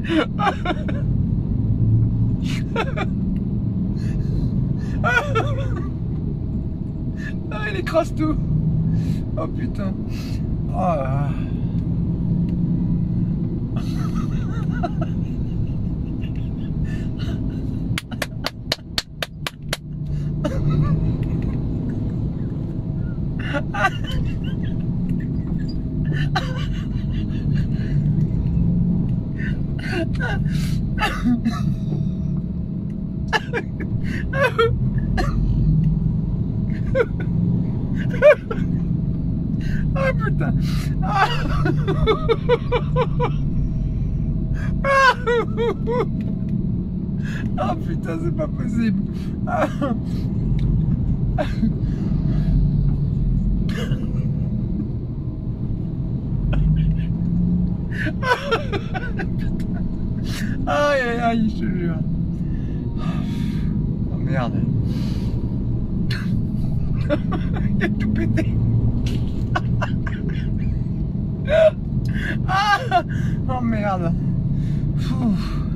Ah, il écrase tout. Oh putain. Oh là là. Ah putain. Ah putain, c'est pas possible. Putain. Aïe aïe aïe, je te jure. Oh merde. Il a tout pété. Ah, oh merde. Ouf.